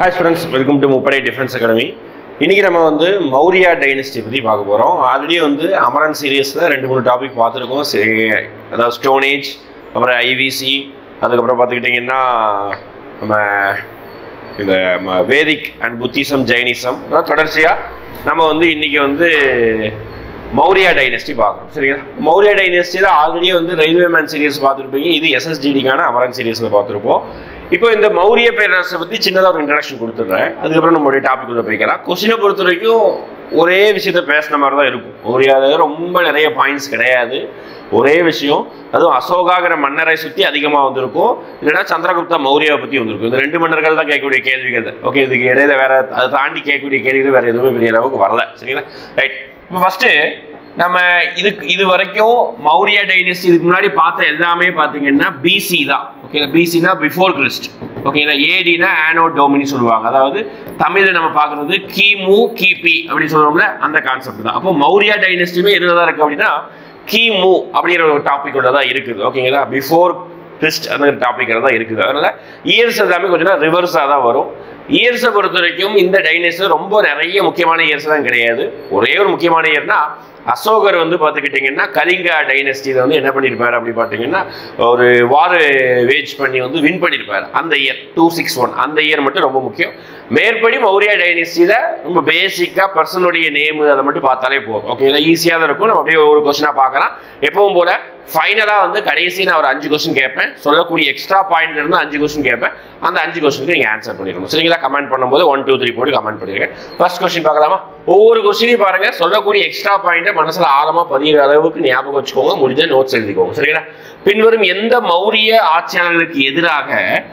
Hi friends, welcome to Muppadai Defense Academy. இன்னைக்கு நம்ம வந்து மௌரியா டைனஸ்டி பத்தி பார்க்க போறோம். ஆல்ரெடி வந்து அமரன் சீரிஸ்ல 2-3 டாபிக் பார்த்துருக்கோம். சரி, அதாவது ஸ்டோன் ஏஜ், அப்புறம் ஐவிசி, அதுக்கப்புறம் பார்த்துக்கிட்டிங்கன்னா நம்ம இந்த வேதிக் அண்ட் புத்திசம் ஜெயினிசம் தொடர்ச்சியாக நம்ம வந்து இன்னைக்கு வந்து மௌரியா டைனஸ்டி பார்க்கணும். சரிங்களா? மௌரியா டைனஸ்டியில் ஆல்ரெடி வந்து ரயில்வே மேன் சீரிஸ் பார்த்துருப்பீங்க. இது எஸ்எஸ்டிடிக்கான அமரன் சீரிஸில் பார்த்துருப்போம். இப்போ இந்த மௌரிய பேரரசை பற்றி சின்னதாக ஒரு இன்ட்ரடக்ஷன் கொடுத்துட்றேன். அதுக்கப்புறம் நம்மளுடைய டாபிக் உள்ள போய்க்கலாம். கொஸ்டினை பொறுத்த வரைக்கும் ஒரே விஷயத்த பேசின மாதிரி தான் இருக்கும். மௌரியாவில் ரொம்ப நிறைய பாயிண்ட்ஸ் கிடையாது. ஒரே விஷயம், அதுவும் அசோகாங்கிற மன்னரை சுற்றி அதிகமாக வந்திருக்கும், இல்லைன்னா சந்திரகுப்தா மௌரியாவை பற்றி வந்திருக்கும். இந்த 2 மன்னர்கள் தான் கேட்கக்கூடிய கேள்விகள். ஓகே, இதுக்கு இடையில வேற அதை தாண்டி கேட்கக்கூடிய கேள்விகள் வேற எதுவுமே பெரிய அளவுக்கு வரல. சரிங்களா? ரைட். இப்போ ஃபர்ஸ்ட் நம்ம இது வரைக்கும் மௌரிய டைனஸ்டி இதுக்கு முன்னாடி பார்த்த எல்லாமே பார்த்தீங்கன்னா பிசி தான். ஓகேங்களா? பிசினா பிஃபோர் கிறிஸ்ட். ஓகேங்களா? ஏடினா ஆனோ டோமினி சொல்லுவாங்க. அதாவது தமிழில் நம்ம பார்க்குறது கிமு கிபி அப்படின்னு சொல்லுவோம்ல, அந்த கான்செப்ட் தான். அப்போ மௌரிய டைனஸ்டியுமே எதுல தான் இருக்கு அப்படின்னா கிமு அப்படிங்கிற ஒரு டாபிக் தான் இருக்குது. ஓகேங்களா? பிஃபோர் கிறிஸ்ட் அந்த டாபிக் தான் இருக்குது. அதனால இயர்ஸ் எல்லாமே கொஞ்சம் ரிவர்ஸாக தான் வரும். இயர்ஸை பொறுத்த வரைக்கும் இந்த டைனஸ்டியில் ரொம்ப நிறைய முக்கியமான இயர்ஸ் தான் கிடையாது. ஒரே ஒரு முக்கியமான இயர்னா அசோகர் வந்து பார்த்துக்கிட்டிங்கன்னா கலிங்கா டைனஸ்டியில் வந்து என்ன பண்ணியிருப்பார் அப்படி பார்த்தீங்கன்னா ஒரு வார் வேஜ் பண்ணி வந்து வின் பண்ணியிருப்பார். அந்த இயர் 261 அந்த இயர் மட்டும் ரொம்ப முக்கியம். மேற்படி மௌரிய டைனஸ்டியில் ரொம்ப பேசிக்காக பர்சனுடைய நேமு அதை மட்டும் பார்த்தாலே போதும். ஓகே, ஈஸியாக தான் இருக்கும். நம்ம அப்படியே ஒரு கொஸ்டினாக பார்க்கலாம். எப்பவும் போல ஃபைனலாக வந்து கடைசி நான் ஒரு 5 கொஸ்டின் கேட்பேன். சொல்லக்கூடிய எக்ஸ்ட்ரா பாயிண்ட் இருந்து 5 கொஸ்டின் கேட்பேன். அந்த 5 கொஸ்டினுக்கு நீங்கள் ஆன்சர் பண்ணிடணும். சரிங்களா? கமெண்ட் பண்ணும்போது 1 2 3 போட்டு கமெண்ட் பண்ணிடுங்க. ஃபர்ஸ்ட் கொஸ்டின் பார்க்கலாமா? ஒவ்வொரு கொஸ்டினையும் பாருங்க, சொல்லக்கூடிய எக்ஸ்ட்ரா பாயிண்ட்டை மனசில் ஆழமாக பதிகிற அளவுக்கு ஞாபகம் வச்சுக்கோங்க. முடிஞ்ச நோட்ஸ் எழுதிக்கோங்க. சரிங்களா? பின்வரும் எந்த மௌரிய ஆட்சியாளர்களுக்கு எதிராக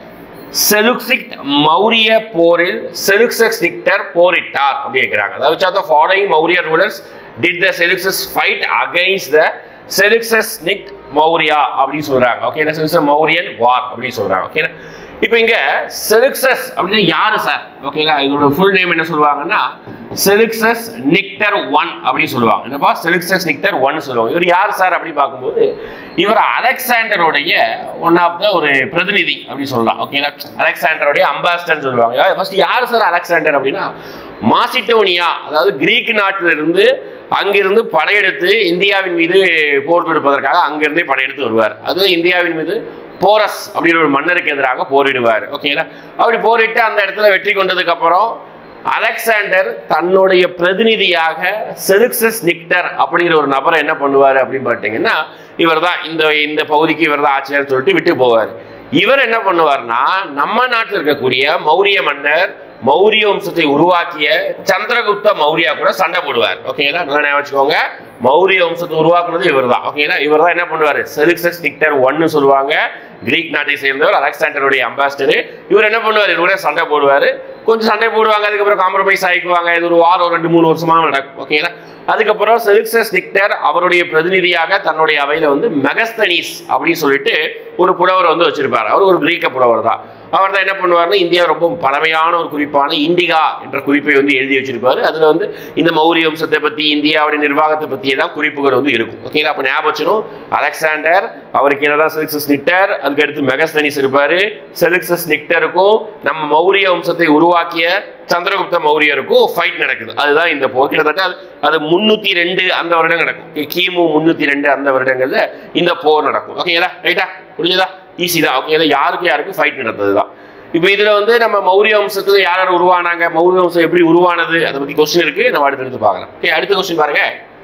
செலுக்சிக் மௌரிய போரில் செலுக்சஸ் நிக்டர் போரிட்டார் அப்படி கேட்கிறாங்க. அதாவது the following Maurya rulers did the Seleucids fight against the Seleucus Nict Maurya அப்படின்னு சொல்றாங்க. ஓகே, Seleucus Mauryan war அப்படின்னு சொல்றாங்க. ஓகே, இப்போ இங்க செலுக்சஸ் அப்படின்னா யாரு சார்? ஓகேங்களா? இதோட ஃபுல் நேம் என்ன சொல்லுவாங்கன்னா செலுக்சஸ் நிக்டர் 1 அப்படின்னு சொல்லுவாங்க. என்னப்பா செலுக்சஸ் நிக்டர் 1 சொல்லுவாங்க. இவர் யார் சார் அப்படி பார்க்கும்போது இவர் அலெக்சாண்டருடைய ஒன் ஆஃப் த ஒரு பிரதிநிதி அப்படி சொல்லலாம். ஓகேங்களா? அலெக்சாண்டருடைய அம்பாசிடர் சொல்லுவாங்க. ஃபர்ஸ்ட் யார் சார் அலெக்சாண்டர் அப்படின்னா மாசிடோனியா, அதாவது கிரீக் நாட்டிலிருந்து அங்கிருந்து படையெடுத்து இந்தியாவின் மீது போர் தொடுப்பதற்காக அங்கிருந்தே படையெடுத்து வருவார். அது இந்தியாவின் மீது போரஸ் அப்படிங்கிற ஒரு மன்னருக்கு எதிராக போரிடுவார். ஓகேங்களா? அப்படி போரிட்டு அந்த இடத்துல வெற்றி கொண்டதுக்கு அப்புறம் அலெக்சாண்டர் தன்னுடைய பிரதிநிதியாக செலுக்சஸ் நிக்டர் அப்படிங்கிற ஒரு நபரை என்ன பண்ணுவார் அப்படின்னு பார்த்தீங்கன்னா இவர் தான் இந்த பகுதிக்கு இவர் தான் ஆட்சியர் சொல்லிட்டு விட்டு போவார். இவர் என்ன பண்ணுவார்னா நம்ம நாட்டில் இருக்கக்கூடிய மௌரிய மன்னர் மௌரிய வம்சத்தை உருவாக்கிய சந்திரகுப்த மௌரியா கூட சண்டை போடுவார். ஓகேங்களா? நல்லா ஞாபகம் வச்சுக்கோங்க, மௌரிய வம்சத்தை உருவாக்குனது இவர் தான். ஓகேங்களா? இவர் தான் என்ன பண்ணுவார், செலுக்சஸ் நிக்டர் 1 சொல்லுவாங்க. கிரீக் நாட்டை சேர்ந்தவர், அலெக்சாண்டருடைய அம்பாசிடர். இவர் என்ன பண்ணுவார், இவரோட சண்டை போடுவார். கொஞ்சம் சண்டை போடுவாங்க, அதுக்கப்புறம் காம்ப்ரமைஸ் ஆகிக்குவாங்க. இது ஒரு வாரம் 2-3 வருஷமாக நடக்கும். ஓகேங்களா? அதுக்கப்புறம் செலுக்சஸ் நிக்டர் அவருடைய பிரதிநிதியாக தன்னுடைய அவையில வந்து மெகஸ்தனீஸ் அப்படின்னு சொல்லிட்டு ஒரு புலவர் வந்து வச்சிருப்பார். அவர் ஒரு கிரீக்க புலவர் தான். அவர் தான் என்ன பண்ணுவார்னா இந்தியா ரொம்ப பழமையான ஒரு குறிப்பான இண்டிகா என்ற குறிப்பை வந்து எழுதி வச்சிருப்பாரு. அதுல வந்து இந்த மௌரிய வம்சத்தை பத்தி இந்தியாவுடைய நிர்வாகத்தை பத்தி எல்லாம் குறிப்புகள் வந்து இருக்கும். ஓகேங்களா? அப்ப ஞாபகம் வச்சுக்கணும், அலெக்சாண்டர் அவருக்கு என்னதான் செலுக்சஸ் நிக்டர், அதுக்கு அடுத்து மெகஸ்தனீஸ் இருப்பாரு. செலுக்சஸ் நிக்டருக்கும் நம்ம மௌரிய வம்சத்தை உருவாக்கிய சந்திரகுப்த மௌரியருக்கும் ஃபைட் நடக்குது. அதுதான் இந்த போர். கிட்டத்தட்ட அது 302 அந்த வருடம் நடக்கும். கிமு 302 அந்த வருடங்கள்ல இந்த போர் நடக்கும். ஓகேங்களா? ரைட்டா? புரிஞ்சதா? ஈஸி தான். ஓகேங்களா? யாருக்கு ஃபைட் நடந்ததுதான். இப்போ இதுல வந்து நம்ம மௌரிய வம்சத்துல யார் உருவானாங்க, மௌரிய வம்சம் எப்படி உருவானது, அதை பத்தி கொஸ்டின் இருக்கு. நம்ம அடுத்து பார்க்கலாம். ஓகே, அடுத்த கொஸ்டின் பாருங்க.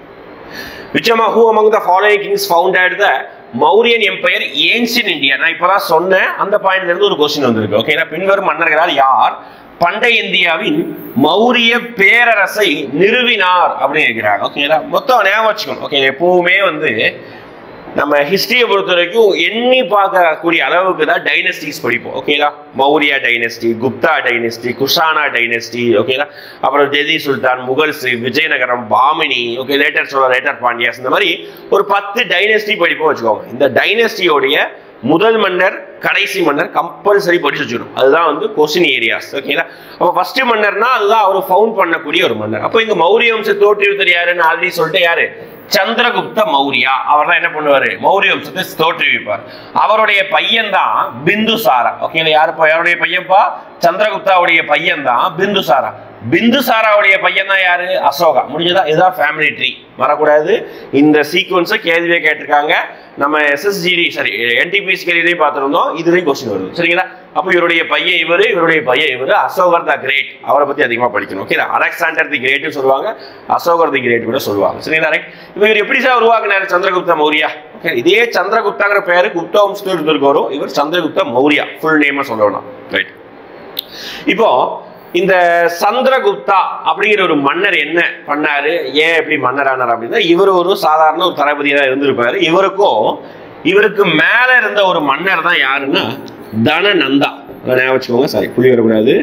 who among the following kings founded the Mauryan Empire ancient India? நான் இப்பதான் சொன்னேன், அந்த பாயிண்ட்ல இருந்து ஒரு கொஸ்டின் வந்திருக்கு. ஓகேங்களா? பின்வரும் மன்னர்களால் யார் பண்டைய இந்தியாவின் மௌரிய பேரரசை நிறுவினார் அப்படின்னு கேட்கிறாங்க. ஓகேங்களா? மொத்தம் ஞாபகம் வச்சுக்கணும். ஓகே, எப்பவுமே வந்து நம்ம ஹிஸ்டரியை பொறுத்த வரைக்கும் எண்ணி பார்க்கக்கூடிய அளவுக்கு தான் டைனஸ்டிஸ் படிப்போம். ஓகேங்களா? Maurya dynasty, Gupta dynasty, Kushana dynasty, ஓகேங்களா? அப்புறம் Delhi sultan, Mughals, Vijayanagaram, Bahmani, okay, later Chola, later Pandyas, இந்த மாதிரி ஒரு 10 டைனஸ்டி படிப்போம் வச்சுக்கோங்க. இந்த டைனஸ்டியோடைய முதல் மன்னர் கடைசி மன்னர் கம்பல்சரி படிச்சு வச்சுக்கணும். அதுதான் வந்து கொஸ்டின் ஏரியாஸ். ஓகேங்களா? அப்போ ஃபர்ஸ்ட் மன்னர்னா அதுதான் அவர் ஃபவுண்ட் பண்ணக்கூடிய ஒரு மன்னர். அப்போ இங்க மௌரிய வம்ச தோற்றுவித்தர் யாருன்னு ஆல்ரெடி சொல்லிட்டு யாரு, சந்திரகுப்த மௌரியா. அவர் தான் என்ன பண்ணுவாரு, மௌரிய வம்சத்தை தோற்றுவிப்பார். அவருடைய பையன் தான் பிந்துசாரா. ஓகே, யாருடைய பையன்பா, சந்திரகுப்தாவுடைய பையன் தான் பிந்துசாரா. பிந்துசாராவுடைய பையன் தான் யாரு, அசோகா. முடிஞ்சதா? இதுதான் ஃபேமிலி ட்ரீ, மறக்கூடாது. இந்த சீக்வன்ஸை கேள்வியே கேட்டிருக்காங்க. நம்ம SSGD சரி NTPC கேள்வியும் பார்த்துருந்தோம், இதுலேயும் கொஸ்டின் வருது. சரிங்களா? அப்போ இவருடைய பையன் இவரு, இவருடைய பையன் இவரு. அசோகர் த கிரேட், அவரை பத்தி அதிகமா படிக்கணும். ஓகே, அலெக்சாண்டர் தி கிரேட்னு சொல்லுவாங்க, அசோகர் தி கிரேட் கூட சொல்லுவாங்க. சரிங்களா? ரைட். இப்போ இவர் எப்படி சார் உருவாக்குனாரு சந்திரகுப்த மௌரியா? ஓகே, இதே சந்திரகுப்தாங்கிற பேரு குப்த வம்சத்துக்கு வரும். இவர் சந்திரகுப்த மௌரியா ஃபுல் நேமா சொல்லணும். ரைட். இப்போ இந்த சந்திரகுப்தா அப்படிங்கிற ஒரு மன்னர் என்ன பண்ணாரு, ஏன் எப்படி மன்னர் ஆனார் அப்படின்னா, இவர் ஒரு சாதாரண ஒரு தளபதியாக இருந்திருப்பாரு. இவருக்கு மேல இருந்த ஒரு மன்னர் தான் யாருன்னா தனநந்தா. ஞாபகம் வச்சுக்கோங்க, சாரி புள்ளி வரக்கூடாது.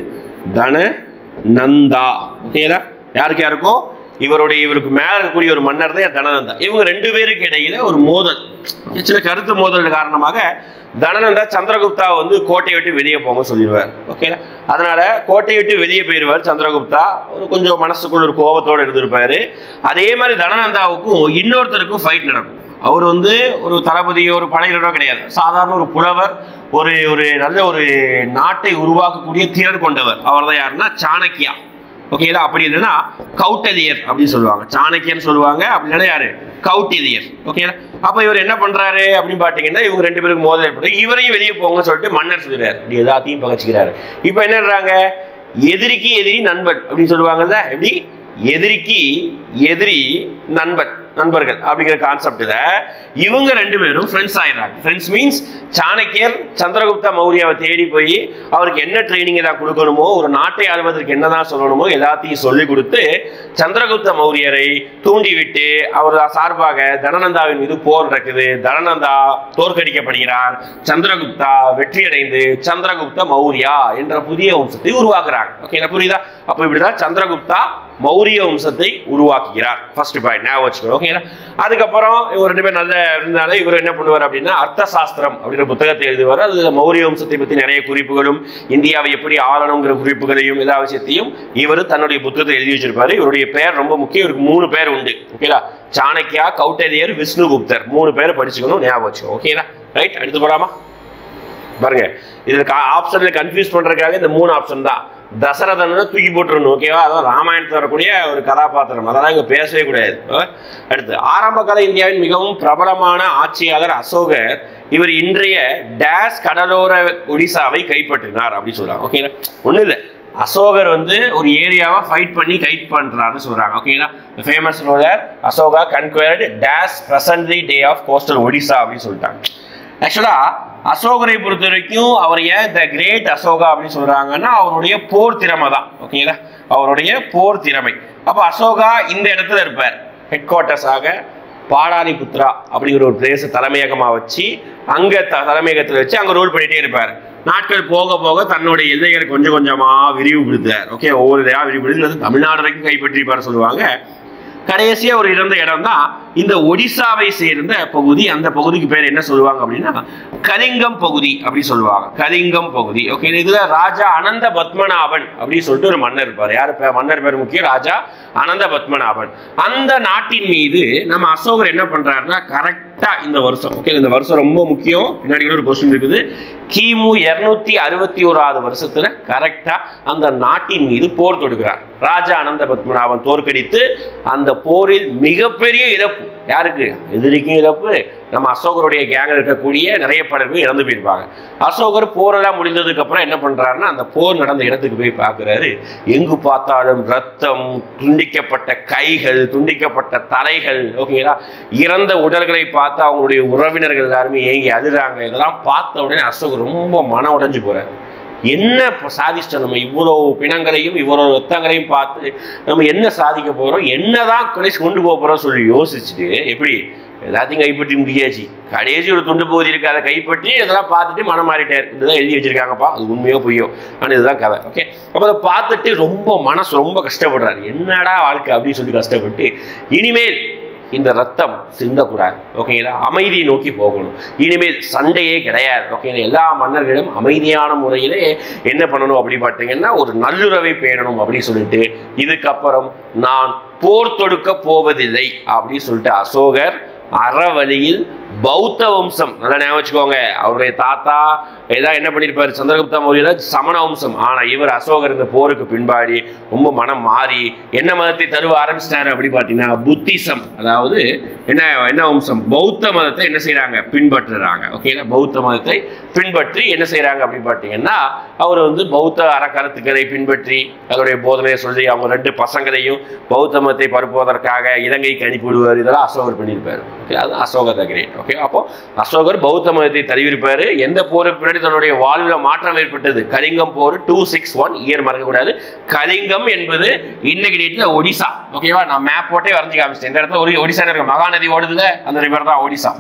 தனநந்தா. ஓகேடா? யாருக்கும் இவருக்கு மேல இருக்கக்கூடிய ஒரு மன்னர் தான் தனநந்தா. இவங்க ரெண்டு பேருக்கு இடையில ஒரு மோதல், சில கருத்து மோதல் காரணமாக தனநந்தா சந்திரகுப்தா வந்து கோட்டையை விட்டு வெளியே போங்க சொல்லிடுவார். ஓகே, அதனால கோட்டையை விட்டு வெளியே போயிடுவார் சந்திரகுப்தா. கொஞ்சம் மனசுக்குள்ள ஒரு கோபத்தோடு இருந்திருப்பாரு. அதே மாதிரி தனநந்தாவுக்கும் இன்னொருத்தருக்கும் ஃபைட் நடக்கும். அவர் வந்து ஒரு தளபதியோ ஒரு படையினரோ கிடையாது, சாதாரண ஒரு புலவர், ஒரு நல்ல ஒரு நாட்டை உருவாக்கக்கூடிய திறன் கொண்டவர். அவர் தான் யாருன்னா சாணக்கியா. ஓகேங்களா? அப்படி இல்லைன்னா கௌட்டில்யர் அப்படின்னு சொல்லுவாங்க, சாணக்கியன்னு சொல்லுவாங்க. அப்படி இல்லைன்னா யாரு, கௌட்டில்யர். ஓகேங்களா? அப்ப இவர் என்ன பண்றாரு அப்படின்னு பாத்தீங்கன்னா, இவங்க ரெண்டு பேருக்கு மோதல் ஏற்பட்டு இவரையும் வெளியே போங்கன்னு சொல்லிட்டு மன்னர் சொல்லிடுறாரு. இப்படி எல்லாத்தையும் பகச்சுக்கிறாரு. இப்ப என்னன்றாங்க, எதிரிக்கு எதிரி நண்பன் அப்படின்னு சொல்லுவாங்கல்ல, எப்படி எதிரிக்கு எதிரி நண்பர்கள் அப்படிங்கிற கான்செப்ட்ல இவங்க ரெண்டு பேரும் ஃப்ரெண்ட்ஸ் ஆயிடுறாங்க. ஃப்ரெண்ட்ஸ் மீன்ஸ் சாணக்கியர் சந்திரகுப்த மௌரியாவை தேடி போய் அவருக்கு என்ன ட்ரைனிங் ஏதாவது கொடுக்கணுமோ, ஒரு நாட்டை ஆள்வதற்கு என்னதான் சொல்லணுமோ எல்லாத்தையும் சொல்லி கொடுத்து சந்திரகுப்த மௌரியரை தூண்டிவிட்டு அவர் சார்பாக தனநந்தாவின் மீது போர் நடக்குது. தனநந்தா தோற்கடிக்கப்படுகிறார். சந்திரகுப்தா வெற்றியடைந்து சந்திரகுப்த மௌரியா என்ற புதிய வம்சத்தை உருவாக்குறாங்க. ஓகே, புரியுதா? அப்ப இப்படிதான் சந்திரகுப்தா மௌரிய வம்சத்தை உருவாக்குகிறார். ஃபர்ஸ்ட் பாயிண்ட் ஞாபகம் வச்சுக்கணும். ஓகேங்களா? அதுக்கப்புறம் இவர் ரெண்டு பேர் நல்ல இருந்தாலும் இவர் என்ன பண்ணுவார் அப்படின்னா அர்த்த சாஸ்திரம் அப்படிங்கிற புத்தகத்தை எழுதுவார். அது மௌரிய வம்சத்தை பற்றி நிறைய குறிப்புகளும் இந்தியாவை எப்படி ஆளணுங்கிற குறிப்புகளையும் எல்லா விஷயத்தையும் இவர் தன்னுடைய புத்தகத்தை எழுதி வச்சிருப்பாரு. இவருடைய பெயர் ரொம்ப முக்கியம். இவருக்கு 3 பேர் உண்டு. ஓகேங்களா? சாணக்கியா, கௌட்டில்யர், விஷ்ணுகுப்தர். 3 பேரை படிச்சுக்கணும், ஞாபகம் வச்சுக்கணும். ஓகேங்களா? ரைட். அடுத்து போலாமா? பாருங்க, இதுல ஆப்ஷன்ல கன்ஃபியூஸ் பண்றதுக்காக இந்த 3 ஆப்ஷன் தான். தசரதன் தூக்கி போட்டுருணும். ஓகேவா? அதான் ராமாயணத்தில் வரக்கூடிய ஒரு கதாபாத்திரம், அதெல்லாம் இங்க பேசவே கூடாது. அடுத்து, ஆரம்ப கால இந்தியாவின் மிகவும் பிரபலமான ஆட்சியாளர் அசோகர். இவர் இன்றைய டேஸ் கடலோர ஒடிசாவை கைப்பற்றினார் அப்படின்னு சொல்றாங்க. ஓகேங்களா? ஒண்ணு இல்லை, அசோகர் வந்து ஒரு ஏரியாவை ஃபைட் பண்ணி கைட் பண்றாருன்னு சொல்றாங்க. ஓகேங்களா? Famous ruler Ashoka conquered days presently day of coastal Odisha அப்படின்னு சொல்லிட்டாங்க. ஆக்சுவலா அசோகரை பொறுத்த வரைக்கும் அவர் ஏன் த கிரேட் அசோகா அப்படின்னு சொல்றாங்கன்னா அவருடைய போர் திறமை தான். ஓகேங்களா? அவருடைய போர் திறமை. அப்போ அசோகா இந்த இடத்துல இருப்பார். ஹெட் குவார்ட்டர்ஸாக பாடாலிபுத்ரா அப்படிங்கிற ஒரு பிளேஸை தலைமையகமாக வச்சு அங்க தலைமையகத்தில் வச்சு அங்க ரூல் பண்ணிட்டே இருப்பார். நாட்கள் போக போக தன்னுடைய எல்லைகளை கொஞ்சம் கொஞ்சமா விரிவுபடுத்தார். ஓகே, ஒவ்வொரு விரிவுபடுத்தி தமிழ்நாடு வரைக்கும் கைப்பற்றிப்பார் சொல்லுவாங்க. கடைசியா ஒரு இறந்த இடம் தான் இந்த ஒடிசாவை சேர்ந்த பகுதி. அந்த பகுதிக்கு பேர் என்ன சொல்லுவாங்க அப்படின்னா கலிங்கம் பகுதி அப்படி சொல்லுவாங்க. கலிங்கம் பகுதி. ஓகே, இதுல ராஜா அனந்த பத்மநாபன் அப்படின்னு சொல்லிட்டு ஒரு மன்னர் இருப்பார். யாரு மன்னர் பேர் முக்கியம், ராஜா அனந்த பத்மநாபன். அந்த நாட்டின் மீது நம்ம அசோகர் என்ன பண்றாருன்னா கரெக்டா இந்த வருஷம், ஓகே இந்த வருஷம் ரொம்ப முக்கியம், பின்னாடி ஒரு கொஸ்டின் இருக்குது, கிமு 261வது வருஷத்துல கரெக்டா அந்த நாட்டின் மீது போர் தொடுக்கிறார். ராஜா அனந்த பத்மநாபன் தோற்கடித்து அந்த போரில் மிகப்பெரிய இழப்பு யாருக்கு, எதிரிக்கும் இழப்பு, நம்ம அசோகருடைய கேங்ல இருக்கக்கூடிய நிறைய படர்கள் இறந்து போயிருப்பாங்க. அசோகர் போரெல்லாம் முடிந்ததுக்கு அப்புறம் என்ன பண்றாருன்னா அந்த போர் நடந்த இடத்துக்கு போய் பார்க்கிறாரு. எங்கு பார்த்தாலும் ரத்தம், துண்டிக்கப்பட்ட கைகள், துண்டிக்கப்பட்ட தலைகள், ஓகேங்களா, இறந்த உடல்களை பார்த்து அவங்களுடைய உறவினர்கள் எல்லாருமே ஏங்கி அழுறாங்க. இதெல்லாம் பார்த்த உடனே அசோகர் ரொம்ப மன உடைஞ்சு போறாரு. என்ன சாதிச்சிட்டோம், நம்ம இவ்வளவு பிணங்களையும் இவ்வளவு ரத்தங்களையும் பார்த்து நம்ம என்ன சாதிக்க போறோம், என்னதான் கடைசி கொண்டு போக போறோம் சொல்லி யோசிச்சுட்டு எப்படி எல்லாத்தையும் கைப்பற்றி முடியாச்சு. கடைசி ஒரு துண்டு பகுதி இருக்கு, அதை கைப்பற்றி இதெல்லாம் பார்த்துட்டு மனம் மாறிட்டார். இதுதான் எழுதி வச்சிருக்காங்கப்பா, அது உண்மையோ பொய்யோ, ஆனால் இதுதான் கதை. ஓகே, அப்போ அதை பார்த்துட்டு ரொம்ப மனசு ரொம்ப கஷ்டப்படுறாரு. என்னடா வாழ்க்கை அப்படின்னு சொல்லி கஷ்டப்பட்டு இனிமேல் இந்த ரத்தம் சிந்தக்கூடாது. ஓகேங்களா? அமைதியை நோக்கி போகணும். இனிமேல் சண்டையே கிடையாது. ஓகேங்களா? எல்லா மன்னர்களும் அமைதியான முறையிலே என்ன பண்ணணும் அப்படி பார்த்தீங்கன்னா ஒரு நல்லுறவை பேணணும் அப்படின்னு சொல்லிட்டு இதுக்கப்புறம் நான் போர் தொடுக்க போவதில்லை அப்படின்னு சொல்லிட்டு அசோகர் அறவழியில் பௌத்த வம்சம் நல்லா ஞாபகம் வச்சுக்கோங்க. அவருடைய தாத்தா ஏதாவது என்ன பண்ணியிருப்பாரு, சந்திரகுப்த மௌரியர் சமண வம்சம். ஆனா இவர் அசோகர் இந்த போருக்கு பின்பாடி ரொம்ப மனம் மாறி என்ன மதத்தை தருவ ஆரம்பிச்சிட்டாரு அப்படி பார்த்தீங்கன்னா புத்திசம், அதாவது என்ன வம்சம், பௌத்த மதத்தை என்ன செய்யறாங்க பின்பற்றுறாங்க. ஓகேங்களா? பௌத்த மதத்தை பின்பற்றி என்ன செய்யறாங்க அப்படி பார்த்தீங்கன்னா அவர் வந்து பௌத்த அறக்கருத்துக்களை பின்பற்றி அதோடைய போதனையை சொல்லி அவங்க 2 பசங்களையும் பௌத்த மதத்தை பரப்புவதற்காக இலங்கைக்கு அனுப்பிவிடுவார். இதெல்லாம் அசோகர் பண்ணியிருப்பாரு. அது அசோகர் த கிரேட். ஓகே, அப்போ அசோகர் பௌத்த மதத்தை தழுவிருப்பாரு. எந்த போருக்கு பின்னாடி தன்னுடைய வாழ்வில் மாற்றம் ஏற்பட்டது, கலிங்கம் போர் 261 இயர் மறக்கக்கூடாது. கலிங்கம் என்பது இன்னைக்கு டேட்ல ஒடிசா. ஓகேவா? நான் மேப் போட்டே வரைஞ்சி காமிச்சிட்டேன். இந்த இடத்துல ஒடிசா இருக்க மகாநதி ஓடுதுல, அந்த ரிவர் தான் ஒடிசா.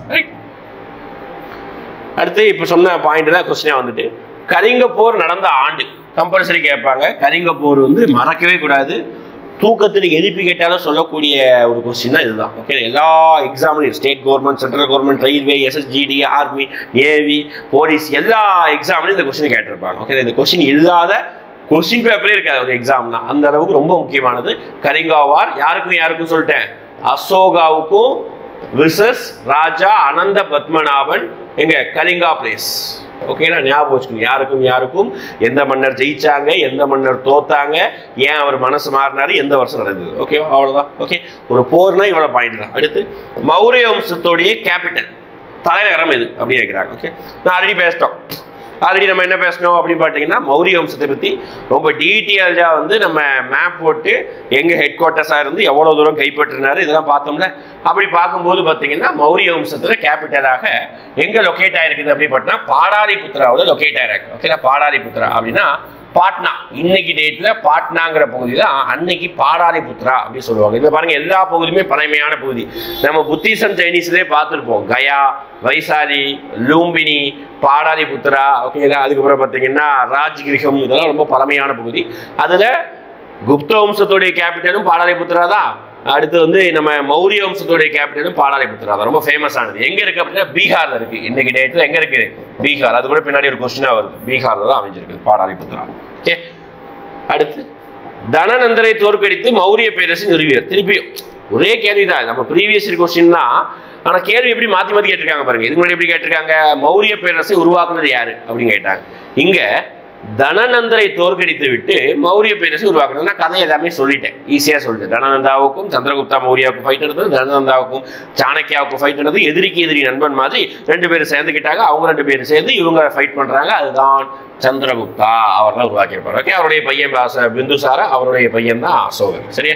அடுத்து இப்ப சொன்ன பாயிண்ட் தான் கொஸ்டினா வந்துட்டு கலிங்க போர் நடந்த ஆண்டு கம்பல்சரி கேட்பாங்க. கலிங்க போர் வந்து மறக்கவே கூடாது. தூக்கத்தில் எழுப்பி கேட்டாலும் சொல்லக்கூடிய ஒரு கொஸ்டின் தான் இதுதான். ஓகே, எல்லா எக்ஸாம்லையும் state government, central government, railway, SSGD, army, navy, police எல்லா எக்ஸாம்லையும் இந்த கொஸ்டின் கேட்டிருப்பாங்க. ஓகே, இந்த கொஸ்டின் இல்லாத கொஸ்டின் பேப்பரே இருக்காது ஒரு எக்ஸாம்னா, அந்த அளவுக்கு ரொம்ப முக்கியமானது. கலிங்கா வார் யாருக்கும் சொல்லிட்டேன், அசோகாவுக்கும் விசஸ் ராஜா அனந்த பத்மநாபன் எங்க கலிங்கா பிளேஸ். ஓகேனா? ஞாபகம் வச்சுக்கணும். யாருக்கும் எந்த மன்னர் ஜெயிச்சாங்க, எந்த மன்னர் தோத்தாங்க, ஏன் அவர் மனசு மாறினாரு, எந்த வருஷம் நடந்தது. ஓகேவா? அவ்வளவுதான். ஓகே, ஒரு போர்னா இவ்வளவு பாயிண்ட் தான். அடுத்து மௌரிய வம்சத்தோடைய கேபிட்டல் தலைநகரம் எது அப்படின்னு கேட்கிறாங்க. ஓகே, நான் ஆல்ரெடி பேசிட்டோம். நம்ம என்ன பேசணும் அப்படின்னு பார்த்தீங்கன்னா மௌரிய வம்சத்தை பற்றி ரொம்ப டீட்டெயில்டாக வந்து நம்ம மேப் போட்டு எங்கே ஹெட் குவார்ட்டர்ஸாக இருந்து எவ்வளோ தூரம் கைப்பற்றினாரு இதெல்லாம் பார்த்தோம்ல. அப்படி பார்க்கும்போது பார்த்தீங்கன்னா மௌரிய வம்சத்தில் கேபிட்டலாக எங்கே லொக்கேட் ஆகிருக்குது அப்படின்னு பார்த்தீங்கன்னா பாடாலிபுத்திராவில் லொக்கேட் ஆகிருக்கு. ஓகேங்களா? பாடாலிபுத்திரா அப்படின்னா பாட்னா, இன்னைக்கு டேட்ல பாட்னாங்கிற பகுதி தான் அன்னைக்கு பாடாலிபுத்திரா அப்படின்னு சொல்லுவாங்க. இதில் பாருங்க எல்லா பகுதியுமே பழமையான பகுதி. நம்ம புத்திசம் சைனீஸ்லேயே பார்த்துருப்போம். கயா, வைசாலி, லூம்பினி, பாடாலிபுத்திரா. ஓகேங்களா? அதுக்கப்புறம் பார்த்தீங்கன்னா ராஜ்கிரகம், இதெல்லாம் ரொம்ப பழமையான பகுதி. அதில் குப்த வம்சத்துடைய கேபிட்டலும் பாடாலிபுத்திரா தான். அடுத்து வந்து நம்ம மௌரிய வம்சத்துடைய கேபிட்டலும் பாடாலிபுத்திரா தான். ரொம்ப ஃபேமஸ் ஆனது. எங்க இருக்கு அப்படின்னா பீகார்ல இருக்கு. இன்னைக்கு டேட்ல எங்க இருக்கு? பீகார். அது கூட பின்னாடி ஒரு கொஸ்டினா வருது. பீகார்ல தான் அமைஞ்சிருக்கு பாடாலிபுத்திரா. ஓகே, அடுத்து தனநந்தரை தோற்கடித்து மௌரிய பேரரசு நிறுவியர். திருப்பியும் ஒரே கேள்விதான். நம்ம ப்ரீவியஸ் கொஸ்டின் தான், ஆனா கேள்வி எப்படி மாத்தி கேட்டிருக்காங்க பாருங்க. இதுக்கு முன்னாடி எப்படி கேட்டிருக்காங்க, மௌரிய பேரரசை உருவாக்குனது யாரு அப்படின்னு கேட்டாங்க. இங்க தனநந்தரை தோற்கடித்து விட்டு மௌரிய பேரரசு உருவாக்கணும். நான் கதை எல்லாமே சொல்லிட்டேன், ஈஸியா சொல்லிட்டேன். தனநந்தாவுக்கும் சந்திரகுப்தா மௌரியாவுக்கும் ஃபைட் நடந்தது, தனநந்தாவுக்கும் சாணக்கியாவுக்கும் ஃபைட் நடந்தது. எதிரிக்கு எதிரி நண்பன் மாதிரி 2 பேரும் சேர்ந்துக்கிட்டாங்க. அவங்க 2 பேரும் சேர்ந்து இவங்க ஃபைட் பண்றாங்க. அதுதான் சந்திரகுப்தா, அவர் தான் உருவாக்கியிருப்பார். ஓகே, அவருடைய பையன் பிந்துசாரா, அவருடைய பையன் தான் அசோகர். சரியா?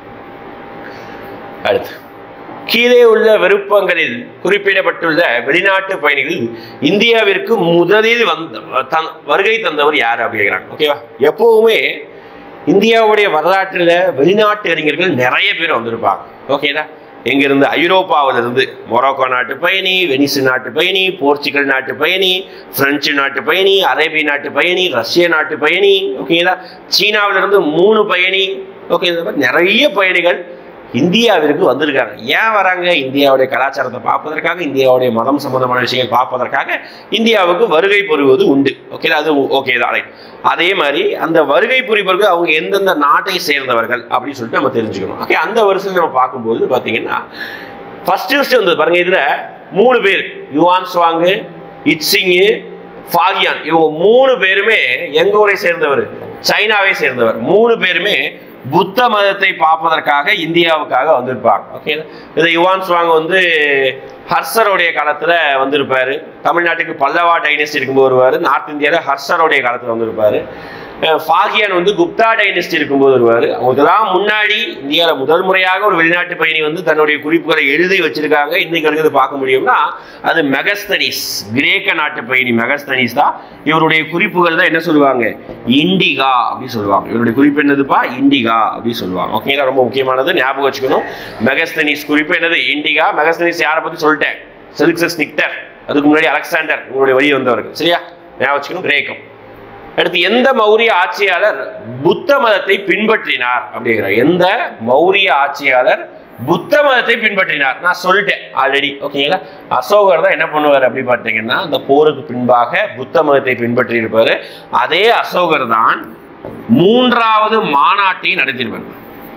அடுத்து கீழே உள்ள விருப்பங்களில் குறிப்பிடப்பட்டுள்ள வெளிநாட்டு பயணிகள் இந்தியாவிற்கு முதலில் வருகை தந்தவர் யார் அப்படிங்கிறாங்க. ஓகேவா? எப்பவுமே இந்தியாவுடைய வரலாற்றில் வெளிநாட்டு அறிஞர்கள் நிறைய பேர் வந்திருப்பாங்க. ஓகேதா? எங்கிருந்து? ஐரோப்பாவிலிருந்து. மொரோக்கோ நாட்டு பயணி, வெனிஸ் நாட்டு பயணி, போர்ச்சுகல் நாட்டு பயணி, பிரெஞ்சு நாட்டு பயணி, அரேபிய நாட்டு பயணி, ரஷ்ய நாட்டு பயணி. ஓகேங்களா? சீனாவிலிருந்து 3 பயணி. ஓகே, இந்த மாதிரி நிறைய பயணிகள் இந்தியாவிற்கு வந்திருக்காங்க. ஏன் வராங்க? இந்தியாவுடைய கலாச்சாரத்தை பார்ப்பதற்காக, இந்தியாவுடைய மதம் சம்பந்தமான விஷயங்கள் பார்ப்பதற்காக இந்தியாவுக்கு வருகை புரிவது உண்டு. ஓகே, அது ஓகே தான். அதே மாதிரி அந்த வருகை புரிவர்கள் அவங்க எந்தெந்த நாட்டை சேர்ந்தவர்கள் அப்படின்னு சொல்லிட்டு நம்ம தெரிஞ்சுக்கணும். ஓகே, அந்த வருஷம் நம்ம பார்க்கும்போது பார்த்தீங்கன்னா ஃபர்ஸ்ட் வந்தது பாருங்க. இதுல 3 பேர், யுவான் சுவாங்கு, இட்சிங்கு, ஃபாகியான், இவங்க 3 பேருமே எங்க ஊரை சேர்ந்தவர்? சைனாவை சேர்ந்தவர். 3 பேருமே புத்த மதத்தை பார்ப்பதற்காக இந்தியாவுக்காக வந்திருப்பாங்க. ஓகே, இதை யுவான் சுவாங் வந்து ஹர்ஷருடைய காலத்துல வந்திருப்பாரு. தமிழ்நாட்டுக்கு பல்லவா டைனஸ்டி இருக்கும்போது வருவாரு. நார்த் இந்தியாவில் ஹர்ஷருடைய காலத்துல வந்திருப்பாரு. ஃபாகியான் வந்து குப்தா டைனஸ்டி இருக்கும்போது வருவார். அவங்கதான் முன்னாடி இந்தியாவில் முதல் முறையாக ஒரு வெளிநாட்டு பயணி வந்து தன்னுடைய குறிப்புகளை எழுதி வச்சிருக்காங்க. இன்னைக்கு இருக்கிறது பார்க்க முடியும்னா அது மெகஸ்தனிஸ், கிரேக்க நாட்டு பயணி மெகஸ்தனிஸ் தான். இவருடைய குறிப்புகள் தான் என்ன சொல்லுவாங்க? இண்டிகா அப்படின்னு சொல்லுவாங்க. இவருடைய குறிப்பு என்னதுப்பா? இண்டிகா அப்படின்னு சொல்லுவாங்க. ஓகேங்களா? ரொம்ப முக்கியமானது, ஞாபகம் வச்சுக்கணும். மெகஸ்தனிஸ் குறிப்பு என்னது? இண்டிகா. மெகஸ்தனிஸ் யாரை பத்தி சொல்லிட்டேன்? செல்யூக்கஸ் நிக்டர், அதுக்கு முன்னாடி அலெக்சாண்டர், உங்களுடைய வழி வந்தவர்கள். சரியா? ஞாபகம் வச்சுக்கணும். கிரேக்கம். அடுத்து எந்த மௌரிய ஆட்சியாளர் புத்த மதத்தை பின்பற்றினார் அப்படிங்கிற, எந்த மௌரிய ஆட்சியாளர் புத்த மதத்தை பின்பற்றினார். நான் சொல்லிட்டேன் ஆல்ரெடி. ஓகேங்களா? அசோகர் தான் என்ன பண்ணுவார் அப்படி பார்த்தீங்கன்னா, அந்த போருக்கு பின்பாக புத்த மதத்தை பின்பற்றி இருப்பாரு. அதே அசோகர் தான் 3வது மாநாட்டை நடத்தியிருப்பார்.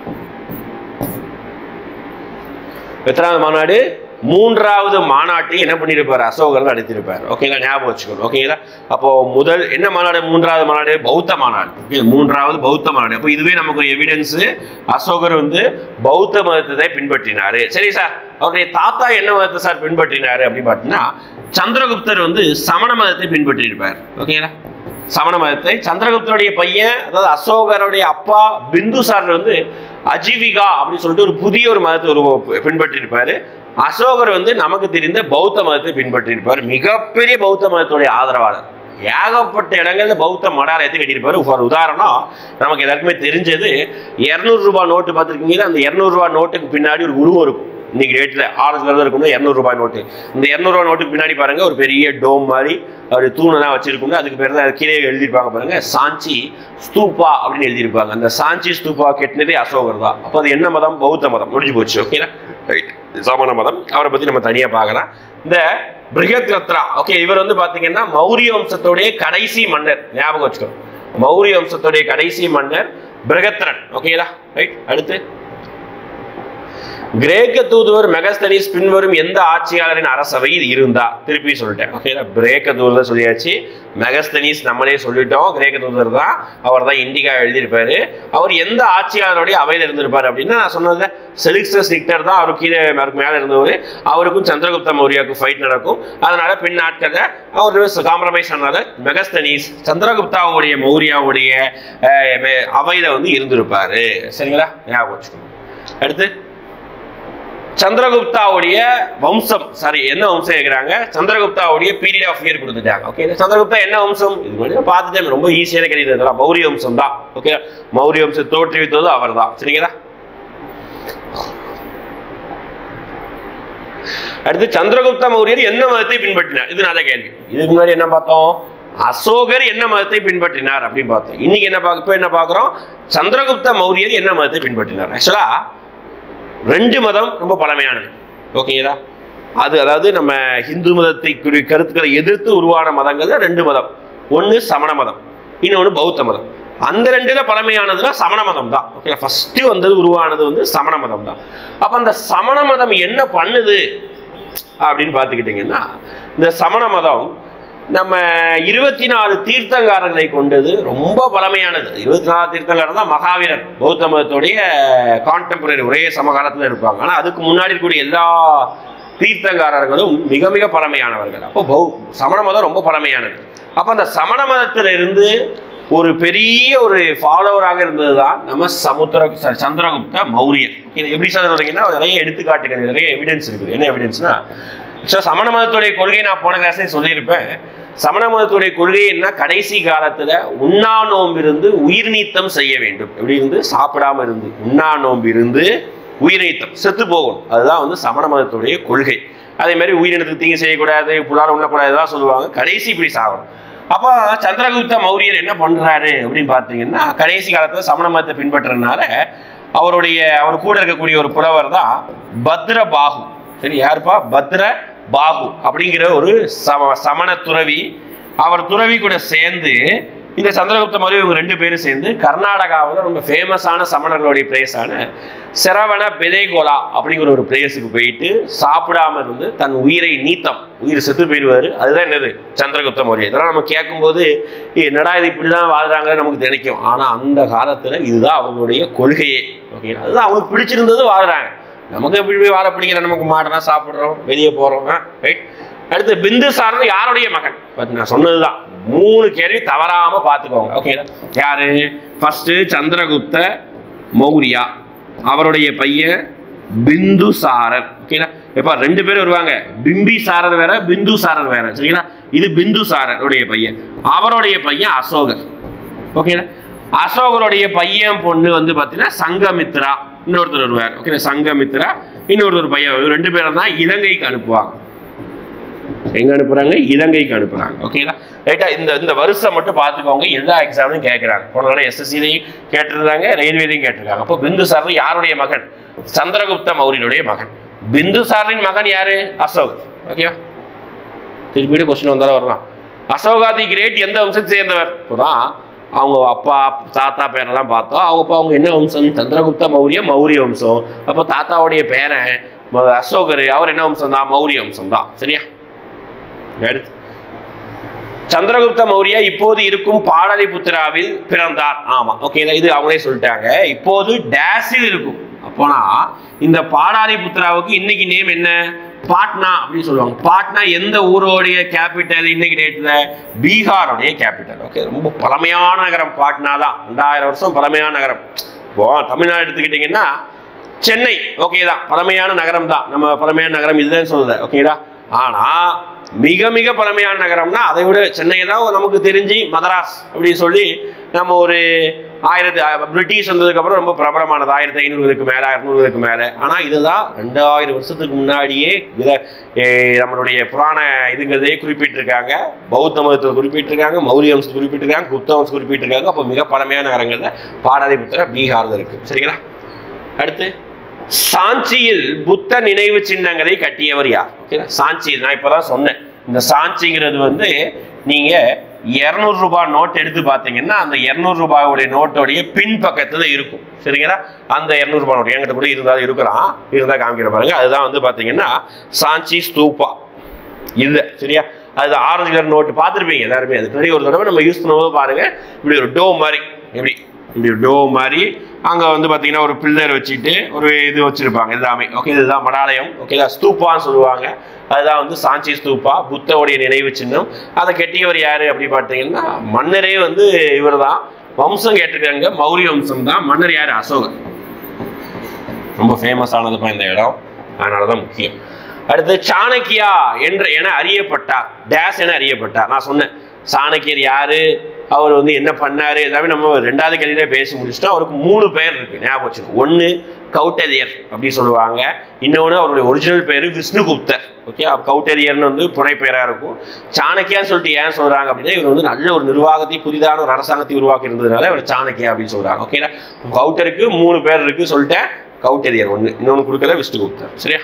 எத்தனாவது மாநாடு? 3வது மாநாட்டை என்ன பண்ணியிருப்பார்? அசோகர் நடத்தியிருப்பார். ஓகேங்களா? ஞாபகம் வச்சுக்கணும். ஓகேங்களா? அப்போ முதல் என்ன மாநாடு? 3வது மாநாடு பௌத்த மாநாடு. 3வது பௌத்த மாநாடு. அப்போ இதுவே நமக்கு எவிடன்ஸ் அசோகர் வந்து பௌத்த மதத்தை பின்பற்றினாரு. சரி சார், அவருடைய தாத்தா என்ன மதத்தை சார் பின்பற்றினாரு அப்படின்னு பார்த்தீங்கன்னா, சந்திரகுப்தர் வந்து சமண மதத்தை பின்பற்றி இருப்பார். ஓகேங்களா? சமண மதத்தை. சந்திரகுப்தருடைய பையன், அதாவது அசோகருடைய அப்பா பிந்துசாரர் வந்து அஜீவிகா அப்படின்னு சொல்லிட்டு ஒரு புதிய ஒரு மதத்தை பின்பற்றி இருப்பாரு. அசோகர் வந்து நமக்கு தெரிந்த பௌத்த மதத்தை பின்பற்றி இருப்பார். மிகப்பெரிய பௌத்த மதத்துடைய ஆதரவாளர். ஏகப்பட்ட இடங்கள்ல பௌத்த மடாலயத்தை கட்டியிருப்பாரு. ஒரு உதாரணம் நமக்கு எல்லாருக்குமே தெரிஞ்சது, 200 ரூபாய் நோட்டு பார்த்துருக்கீங்களா? அந்த 200 ரூபாய் நோட்டுக்கு பின்னாடி ஒரு உருவம் இருக்கும். இன்னைக்கு ரேட்டில் ஆறுதல் இருக்கும் 200 ரூபாய் நோட்டு. இந்த 200 ரூபாய் நோட்டுக்கு பின்னாடி பாருங்க ஒரு பெரிய டோம் மாதிரி ஒரு தூணெல்லாம் வச்சிருக்கோங்க. அதுக்கு பேர் தான் கீழே எழுதியிருப்பாங்க பாருங்க, சாஞ்சி ஸ்தூபா அப்படின்னு எழுதியிருப்பாங்க. அந்த சாஞ்சி ஸ்தூபா கெட்டினதே அசோகர் தான். அப்போ அது என்ன மதம்? பௌத்த மதம். முடிஞ்சு போச்சு. ஓகேங்களா? ரைட். சமண மதம். அவரை பத்தி நம்ம தனியா பார்க்கலாம். இந்த பிருகத்ரத்ரா, ஓகே, இவர் வந்து பாத்தீங்கன்னா மௌரிய வம்சத்துடைய கடைசி மன்னர். ஞாபகம் வச்சுக்கணும், மௌரிய வம்சத்துடைய கடைசி மன்னர் பிருகத்ரன். ஓகேங்களா? ரைட். அடுத்து கிரேக்க தூதுவர் மெகஸ்தனிஸ் பின்வரும் எந்த ஆட்சியாளரின் அரசவை இது இருந்தா? திருப்பி சொல்லிட்டேன். ஓகேங்களா? கிரேக்க தூதுவர் சொல்லியாச்சு, மெகஸ்தனிஸ் நம்மளே சொல்லிட்டோம், கிரேக்க தூதுவர் தான். அவர் தான் இண்டிகா எழுதியிருப்பாரு. அவர் எந்த ஆட்சியாளருடைய அவையில் இருந்திருப்பாரு அப்படின்னா, நான் சொன்னது செலிக்ஸஸ் நிக்டர் தான் அவருக்கு கீழே மேல இருந்தவர். அவருக்கும் சந்திரகுப்த மௌரியாவுக்கும் ஃபைட் நடக்கும். அதனால பின் நாட்களில் அவர் காம்ப்ரமைஸ் ஆனால மெகஸ்தனிஸ் சந்திரகுப்தாவுடைய மௌரியாவுடைய அவையில வந்து இருந்திருப்பாரு. சரிங்களா? ஞாபகம் வச்சுக்கணும். அடுத்து சந்திரகுப்தாவுடைய வம்சம், சாரி என்ன வம்சம் கேட்குறாங்க? சந்திரகுப்தாவுடைய பீரியட் ஆஃப் இயர் கொடுத்துட்டாங்க. ஓகே, சந்திரகுப்தா என்ன வம்சம்? இது மாதிரி பார்த்துட்டு ரொம்ப ஈஸியான கிடையாது. இதெல்லாம் மௌரிய வம்சம் தான். ஓகே, மௌரிய வம்சம் தோற்றுவித்தது அவர் தான். சரிங்களா? அடுத்து சந்திரகுப்த மௌரியர் என்ன மதத்தை பின்பற்றினார்? இது நல்ல கேள்வி. இதுக்கு முன்னாடி என்ன பார்த்தோம்? அசோகர் என்ன மதத்தை பின்பற்றினார் அப்படின்னு பார்த்தோம். இன்னைக்கு என்ன பார்க்கிறோம்? சந்திரகுப்த மௌரியர் என்ன மதத்தை பின்பற்றினார். ஆக்சுவலா 2 மதம் ரொம்ப பழமையானது. ஓகேங்களா? அதாவது நம்ம ஹிந்து மதத்தை கருத்துக்களை எதிர்த்து உருவான மதங்கள்ல 2 மதம். ஒன்று சமண மதம், இன்னொன்று பௌத்த மதம். அந்த 2ல பழமையானதுன்னா சமண மதம் தான். ஓகே, ஃபர்ஸ்ட் வந்தது உருவானது வந்து சமண மதம் தான். அப்ப அந்த சமண மதம் என்ன பண்ணுது அப்படின்னு பார்த்துக்கிட்டீங்கன்னா, இந்த சமண மதம் நம்ம 24 தீர்த்தங்காரர்களை கொண்டது, ரொம்ப பழமையானது. 24 தீர்த்தங்காரர் தான் மகாவீரர், பௌத்த மதத்துடைய கான்டெம்பரரி, ஒரே சமகாலத்தில் இருப்பாங்க. ஆனால் அதுக்கு முன்னாடி இருக்கக்கூடிய எல்லா தீர்த்தங்காரர்களும் மிக மிக பழமையானவர்கள். அப்போ சமண மதம் ரொம்ப பழமையானது. அப்போ அந்த சமண மதத்திலிருந்து ஒரு பெரிய ஒரு ஃபாலோவராக இருந்தது தான் நம்ம சந்திரகுப்த மௌரியர். எப்படி சொல்றீங்கன்னா நிறைய எடுத்துக்காட்டுகள், நிறைய எவிடன்ஸ் இருக்குது. என்ன எவிடன்ஸ்னா, சமண மதத்துடைய கொள்கை நான் போன கிளாஸே சொல்லியிருப்பேன். சமண மதத்துடைய கொள்கை என்ன? கடைசி காலத்துல உண்ணா நோம்பு இருந்து உயிர் நீத்தம் செய்ய வேண்டும். எப்படி இருந்து? சாப்பிடாம இருந்து உண்ணா நோம்பு இருந்து உயிர் நீத்தம், செத்து போகணும். அதுதான் வந்து சமண மதத்துடைய கொள்கை. அதே மாதிரி உயிரினத்துக்கு தீங்கு செய்யக்கூடாது, புலால் உண்ணக்கூடாது தான் சொல்லுவாங்க. கடைசி இப்படி சாகணும். அப்போ சந்திரகுப்த மௌரியர் என்ன பண்றாரு அப்படின்னு பார்த்தீங்கன்னா, கடைசி காலத்துல சமண மதத்தை பின்பற்றதுனால அவர் கூட இருக்கக்கூடிய ஒரு புலவர் தான் பத்ரபாகு. சரி, யாருப்பா? பத்ர பாகு அப்படிங்கிற ஒரு சமண துறவி. அவர் துறவி கூட சேர்ந்து இந்த சந்திரகுப்த மௌரியர் இவங்க 2 பேரும் சேர்ந்து கர்நாடகாவில் ரொம்ப ஃபேமஸான சமணர்களுடைய பிளேஸான சரவண பெதேகோலா அப்படிங்கிற ஒரு பிளேஸுக்கு போயிட்டு சாப்பிடாம இருந்து தன் உயிரை நீத்தம், உயிர் செத்து போயிடுவாரு. அதுதான் என்னது? சந்திரகுப்த மௌரியர். இதெல்லாம் நம்ம கேட்கும்போது என்னடா இது இப்படிதான் வாழ்றாங்கன்னு நமக்கு நினைக்கும். ஆனா அந்த காலத்துல இதுதான் அவங்களுடைய கொள்கையே. ஓகே, அதுதான் அவங்களுக்கு பிடிச்சிருந்தது, வாழ்றாங்க. நமக்கு எப்படி போய் வாழ பிடிக்கிற? நமக்கு மாட்டனா சாப்பிட்றோம், வெளியே போறோம். ரைட். அடுத்து பிந்துசாரர் யாருடைய மகன்? நான் சொன்னதுதான் 3 கேள்வி தவறாம பார்த்துக்கோங்க. ஓகே, யாரு? ஃபர்ஸ்ட் சந்திரகுப்த மௌரியா, அவருடைய பையன் பிந்துசாரர். ஓகேங்களா? எப்ப 2 பேர் வருவாங்க, பிம்பிசாரர் வேற, பிந்துசாரர் வேற. சரிங்களா? இது பிந்துசாரருடைய பையன், அவருடைய பையன் அசோகர். ஓகேங்களா? அசோகருடைய பையன் பொண்ணு வந்து பாத்தீங்கன்னா சங்கமித்ரா, இன்னொருத்தர் வருவார். ஓகே, சங்கமித்ரா, இன்னொருத்தர் பையன். 2 பேரும் தான் இலங்கைக்கு அனுப்புவாங்க. எங்க அனுப்புறாங்க? இலங்கைக்கு அனுப்புறாங்க. ஓகேங்களா? ரைட்டா? இந்த வருஷம் மட்டும் பார்த்துக்கோங்க, எல்லா எக்ஸாம்லையும் கேட்குறாங்க. போன தடவை எஸ்எஸ்சிலையும் கேட்டிருந்தாங்க, ரயில்வேலையும் கேட்டிருக்காங்க. அப்போ பிந்துசாரர் யாருடைய மகன்? சந்திரகுப்த மௌரியனுடைய மகன். பிந்துசாரின் மகன் யாரு? அசோக். ஓகேவா? திருப்பி கொஸ்டின் வந்தாலும் வரலாம். அசோகாதி கிரேட் எந்த வம்சத்தை சேர்ந்தவர்? இப்போதான் அவங்க அப்பா தாத்தா பேரெல்லாம் பார்த்தோம். அவங்க என்ன வம்சம்? சந்திரகுப்த மௌரிய, மௌரிய வம்சம். அப்போ தாத்தாவுடைய பேரன் அசோகர், அவர் என்ன வம்சம் தான்? மௌரிய வம்சம் தான். சரியா? அடுத்து சந்திரகுப்த மௌரிய இப்போது இருக்கும் பாடலிபுத்திராவில் பிறந்தார். ஆமா, ஓகே, இது அவங்களே சொல்லிட்டாங்க. இப்போது டேஸில் இருக்கும். அப்போனா இந்த பாடாலிபுத்திராவுக்கு இன்னைக்கு நேம் என்ன? பாட்னா அப்படின்னு சொல்லுவாங்க. பாட்னா எந்த ஊரோடைய கேபிட்டல் இன்னைக்கு டேட்ல? பீகாரோடைய கேபிட்டல். ஓகே, ரொம்ப பழமையான நகரம் பாட்னா தான். 2000 வருஷம் பழமையான நகரம். இப்போ தமிழ்நாடு எடுத்துக்கிட்டீங்கன்னா சென்னை ஓகே தான், பழமையான நகரம் தான். நம்ம பழமையான நகரம் இதுதான் சொல்லுது. ஓகேடா? ஆனா மிக மிக பழமையான நகரம்னா அதை விட சென்னை தான் நமக்கு தெரிஞ்சு மதராஸ் அப்படின்னு சொல்லி நம்ம ஒரு பிரிட்டிஷ் வந்ததுக்கு அப்புறம் ரொம்ப பிரபலமானது. 1500க்கு மேல, 600க்கு மேல. ஆனா இதுதான் 2000 வருஷத்துக்கு முன்னாடியே நம்மளுடைய புராண இதுங்கிறதே குறிப்பிட்டிருக்காங்க. பௌத்த மதத்தை குறிப்பிட்டிருக்காங்க, மௌரிய வம்சத்தை குறிப்பிட்டிருக்காங்க, குப்த வம்சத்தை குறிப்பிட்டிருக்காங்க. அப்போ மிக பழமையான நகரங்கள்ல பாடாலிபுத்திரா பீகார்ல இருக்கு. சரிங்களா? அடுத்து சாஞ்சியில் புத்த நினைவு சின்னங்களை கட்டியவர் யார்? ஓகேங்களா? சாஞ்சியில் நான் இப்பதான் சொன்னேன். இந்த சாஞ்சிங்கிறது வந்து நீங்க 200 ரூபாய் நோட் எடுத்து பார்த்தீங்கன்னா அந்த 200 ரூபாயோடைய நோட்டோடைய பின் பக்கத்துல இருக்கும். சரிங்களா? அந்த 200 ரூபாய் நோட் என்கிட்ட கூட இருந்தாலும் இருக்கலாம், இருந்தா காமிக்கிற பாருங்க. அதுதான் வந்து பாத்தீங்கன்னா சாஞ்சி ஸ்தூபா. இல்லை சரியா? அது ஆரஞ்சு கலர் நோட்டு பார்த்துருப்பீங்க எல்லாருமே. அது பெரிய ஒரு தடவை நம்ம யூஸ் பண்ணும்போது பாருங்க, இப்படி ஒரு டோ மாதிரி, இப்படி டோ மாதிரி அங்கே வந்து பார்த்தீங்கன்னா ஒரு பில்லர் வச்சுட்டு ஒரு இது வச்சிருப்பாங்க எல்லாமே. ஓகே, இதுதான் மடாலயம். ஓகே, ஸ்தூப்பான்னு சொல்லுவாங்க. அதுதான் வந்து சாஞ்சி ஸ்தூபா, புத்தவுடைய நினைவு சின்னம். அதை கட்டியவர் யாரு அப்படி பார்த்தீங்கன்னா மன்னரே வந்து இவர் தான். வம்சம் கேட்டிருக்காங்க, மௌரிய வம்சம் தான். மன்னர் யாரு? அசோகர். ரொம்ப ஃபேமஸ் ஆனதுப்பா இந்த இடம், அதனாலதான் முக்கியம். அடுத்து சாணக்கியா என அறியப்பட்டார். டேஸ் என அறியப்பட்டார். நான் சொன்னேன் சாணக்கியர் யாரு, அவர் வந்து என்ன பண்ணாரு, எல்லாமே நம்ம 2வது கேள்வியிலே பேசி முடிச்சுட்டோம். அவருக்கு 3 பேர் இருக்கு, ஞாபகம் வச்சுக்கணும். ஒன்று கௌட்டலியர் அப்படி சொல்லுவாங்க, இன்னொன்று அவருடைய ஒரிஜினல் பேரு விஷ்ணுகுப்தர். ஓகே, கௌட்டலியர்னு வந்து புனை பெயராக இருக்கும். சாணக்கியான்னு சொல்லிட்டு ஏன் சொல்றாங்க அப்படின்னா இவர் வந்து நல்ல ஒரு நிர்வாகத்தை, புதிதான ஒரு அரசாங்கத்தை உருவாக்கி இருந்ததுனால இவர் சாணக்கியா அப்படின்னு சொல்றாங்க. ஓகேடா? கௌட்டருக்கு 3 பேர் இருக்கு சொல்லிட்டேன். கௌட்டலியர் ஒன்று, இன்னொன்று கொடுக்கல விஷ்ணுகுப்தர். சரியா?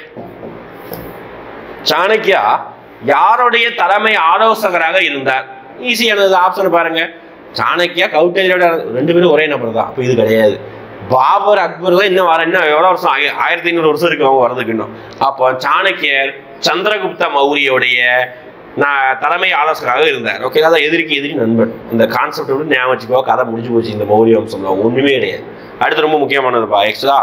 சாணக்கியா யாருடைய தலைமை ஆலோசகராக இருந்தார்? ஈஸியானது ஆப்ஷன் பாருங்க. சாணக்கியா கௌட்டலியோட 2 பேரும் ஒரே நபர் தான். அப்போ இது கிடையாது. பாபர் அக்பர் தான் இன்னும் எவ்வளோ வருஷம்? 1500 வருஷம் இருக்கு அவங்க வரதுக்கு இன்னும். அப்போ சாணக்கியர் சந்திரகுப்த மௌரியோடைய தலைமை ஆலோசகராக இருந்தார். ஓகே, அதான் எதிரி நண்பன். இந்த கான்செப்ட் வந்து ஞாபகம் வச்சுக்கோ. கதை முடிஞ்சு போச்சு. இந்த மௌரிய வம்சம் ஒண்ணுமே கிடையாது. அடுத்து ரொம்ப முக்கியமானதுப்பா. ஆக்சுவலா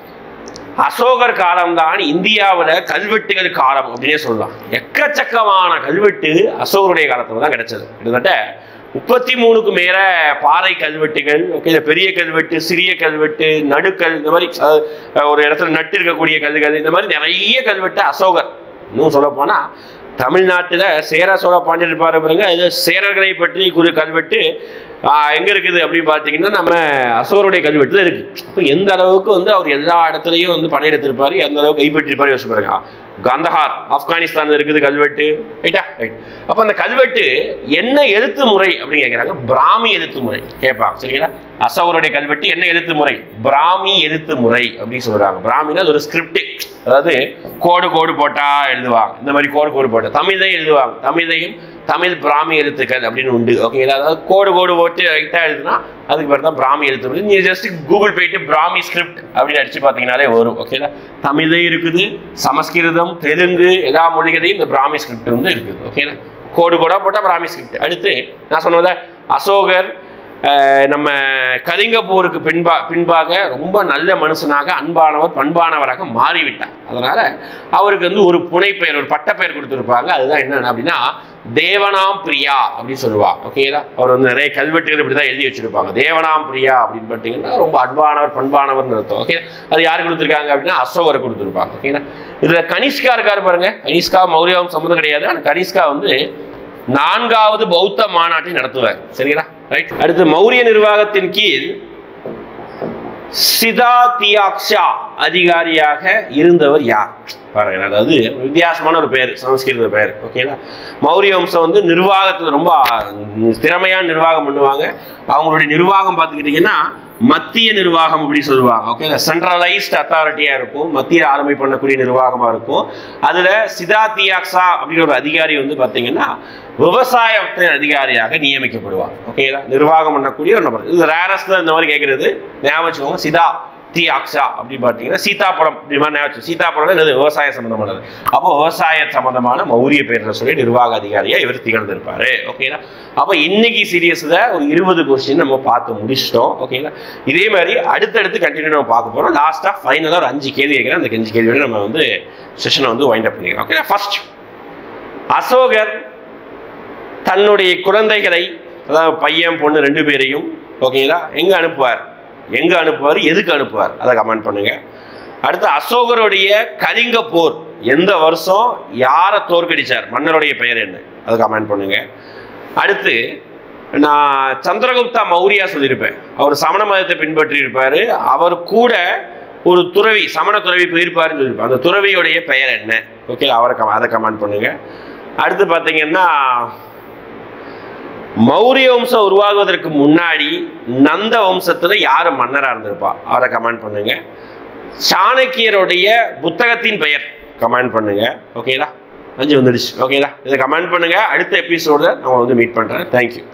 அசோகர் காலம்தான் இந்தியாவில் கல்வெட்டுகள் காலம் அப்படின்னே சொல்லலாம். எக்கச்சக்கமான கல்வெட்டு அசோகருடைய காலத்துல தான் கிடைச்சது. கிட்டத்தட்ட 33க்கு மேல பாறை கல்வெட்டுகள். ஓகே, பெரிய கல்வெட்டு, சிறிய கல்வெட்டு, நடுக்கல், இந்த மாதிரி ஒரு இடத்துல நட்டு இருக்கக்கூடிய கல்லுகள், இந்த மாதிரி நிறைய கல்வெட்டு அசோகர். இன்னும் சொல்ல போனா தமிழ்நாட்டில் சேர சோழ பாண்டியர் பாருங்க, இது சேரர்களை பற்றி கல்வெட்டு எங்க இருக்குது அப்படின்னு பார்த்தீங்கன்னா நம்ம அசோகருடைய கல்வெட்டு தான் இருக்கு. அப்போ எந்த அளவுக்கு வந்து அவர் எல்லா இடத்துலையும் வந்து படையெடுத்திருப்பாரு, எந்த அளவுக்கு கைப்பற்றிருப்பாரு யோசிச்சு பாருங்க. கந்தஹார் ஆப்கானிஸ்தான் இருக்குது கல்வெட்டு. ரைட்டா? ரைட். அப்போ அந்த கல்வெட்டு என்ன எழுத்து முறை அப்படின்னு கேட்குறாங்க. பிராமி எழுத்து முறை கேட்பாங்க. சரிங்களா? அசோகருடைய கல்வெட்டு என்ன எழுத்து முறை? பிராமி எழுத்து முறை அப்படின்னு சொல்றாங்க. பிராமினா அது ஒரு ஸ்கிரிப்ட், அதாவது கோடு போட்டா எழுதுவாங்க. இந்த மாதிரி கோடு போட்டா தமிழையும் எழுதுவாங்க. தமிழையும் தமிழ் பிராமி எழுத்துக்கள் அப்படின்னு உண்டு. ஓகேங்களா? அதாவது கோடு போட்டு ரைட்டா எழுதுனா அதுக்கு பேர் தான் பிராமி எழுத்து. நீ ஜஸ்ட் கூகுள் போயிட்டு பிராமி ஸ்கிரிப்ட் அப்படின்னு அடிச்சு பார்த்தீங்கன்னாலே வரும். ஓகேங்களா? தமிழையும் இருக்குது, சமஸ்கிருதம், தெலுங்கு, எல்லா மொழிகளையும் இந்த பிராமி ஸ்கிரிப்ட் வந்து இருக்குது. ஓகேங்களா? கோடா போட்டால் பிராமி ஸ்கிரிப்ட். அடுத்து நான் சொன்னத அசோகர் நம்ம கலிங்கப்பூருக்கு பின்பாக ரொம்ப நல்ல மனுஷனாக, அன்பானவர், பண்பானவராக மாறிவிட்டார். அதனால அவருக்கு வந்து ஒரு புனைப்பெயர், ஒரு பட்டப்பெயர் கொடுத்துருப்பாங்க. அதுதான் என்ன அப்படின்னா தேவனாம் பிரியா அப்படின்னு சொல்லுவாங்க. ஓகேங்களா? அவர் வந்து நிறைய கல்வெட்டுகள் இப்படிதான் எழுதி வச்சிருப்பாங்க. தேவனாம் பிரியா அப்படின்னு பார்த்தீங்கன்னா ரொம்ப அன்பானவர், பண்பானவர்னு அர்த்தம். ஓகே, அது யாரு கொடுத்துருக்காங்க அப்படின்னா அசோகர் கொடுத்துருப்பாங்க. ஓகேங்களா? இதுல கனிஷ்கா இருக்காரு பாருங்க. கனிஷ்கா மௌரியாவும் சம்மந்தம் கிடையாது. ஆனால் கனிஷ்கா வந்து 4வது பௌத்த மாநாட்டை நடத்துவார். சரிங்களா? ரைட். அடுத்து மௌரிய நிர்வாகத்தின் கீழ் சிதா தியாக்ஷா அதிகாரியாக இருந்தவர் யார் பாருங்க. அதாவது வித்தியாசமான ஒரு பேர், சமஸ்கிருத பேர். ஓகேங்களா. மௌரிய வம்சம் வந்து நிர்வாகத்தில் ரொம்ப திறமையான நிர்வாகம் பண்ணுவாங்க. அவங்களுடைய நிர்வாகம் பார்த்துக்கிட்டிங்கன்னா மத்திய நிர்வாகம் அப்படி சொல்லுவாங்க. ஓகே, சென்ட்ரலைஸ்ட் அத்தாரிட்டியா இருக்கும், மத்திய ஆளுமை பண்ணக்கூடிய நிர்வாகமா இருக்கும். அதுல சிதா தியாக்ஷா அப்படிங்கிற ஒரு அதிகாரி வந்து பாத்தீங்கன்னா விவசாயத்தின் அதிகாரியாக நியமிக்கப்படுவாங்க. ஓகேங்களா. நிர்வாகம் பண்ணக்கூடிய ஒரு நபர். இது ரேரஸ்ட் இந்த மாதிரி கேட்கறது ஞாபகம் வச்சுக்கோங்க. சிதா தியாக்ஷா அப்படின்னு பார்த்தீங்கன்னா சீதாப்பழம் இப்படி மாதிரி ஞாபகம். சீதாப்பழம் என்னது? விவசாய சம்பந்தமானது. அப்போ விவசாய சம்பந்தமான மௌரிய பேர்ல சொல்லி நிர்வாக அதிகாரியா இவர் திகழ்ந்திருப்பாரு. ஓகேங்களா. அப்போ இன்னைக்கு சீரியஸ்ல ஒரு 20 கொஸ்டின் நம்ம பார்த்து முடிச்சிட்டோம். ஓகேங்களா. இதே மாதிரி அடுத்தடுத்து கண்டினியூ நம்ம பார்க்க போறோம். லாஸ்டா ஃபைனலா ஒரு 5 கேள்வி கேட்கிறேன். அந்த 5 கேள்வியோட நம்ம வந்து செஷனை வந்து வைண்ட் அப் பண்ணிக்கலாம். ஓகேங்களா. ஃபர்ஸ்ட், அசோகர் தன்னுடைய குழந்தைகளை, அதாவது பையன் பொண்ணு 2 பேரையும் ஓகேங்களா எங்க அனுப்புவார், எதுக்கு அனுப்புவார், அதை கமெண்ட் பண்ணுங்க. அடுத்து, அசோகருடைய கலிங்க போர் எந்த வருஷம் யாரை தோற்கடிச்சார், மன்னருடைய பெயர் என்ன, அதை கமெண்ட் பண்ணுங்க. அடுத்து, நான் சந்திரகுப்தா மௌரியா சொல்லியிருப்பேன். அவர் சமண மதத்தை பின்பற்றி இருப்பாரு. அவர் கூட ஒரு துறவி, சமண துறவி போயிருப்பாருன்னு சொல்லியிருப்பார். அந்த துறவியுடைய பெயர் என்ன? ஓகே, அதை கமெண்ட் பண்ணுங்க. அடுத்து பார்த்தீங்கன்னா, மௌரிய வம்சம் உருவாகுவதற்கு முன்னாடி நந்த வம்சத்துல யாரு மன்னரா இருந்திருப்பா, அவரை கமெண்ட் பண்ணுங்க. சாணக்கியருடைய புத்தகத்தின் பெயர் கமெண்ட் பண்ணுங்க. ஓகேங்களா. 5 வந்துடுச்சு. ஓகேங்களா. இதை கமெண்ட் பண்ணுங்க. அடுத்த எபிசோட நான் வந்து மீட் பண்றேன். தேங்க்யூ.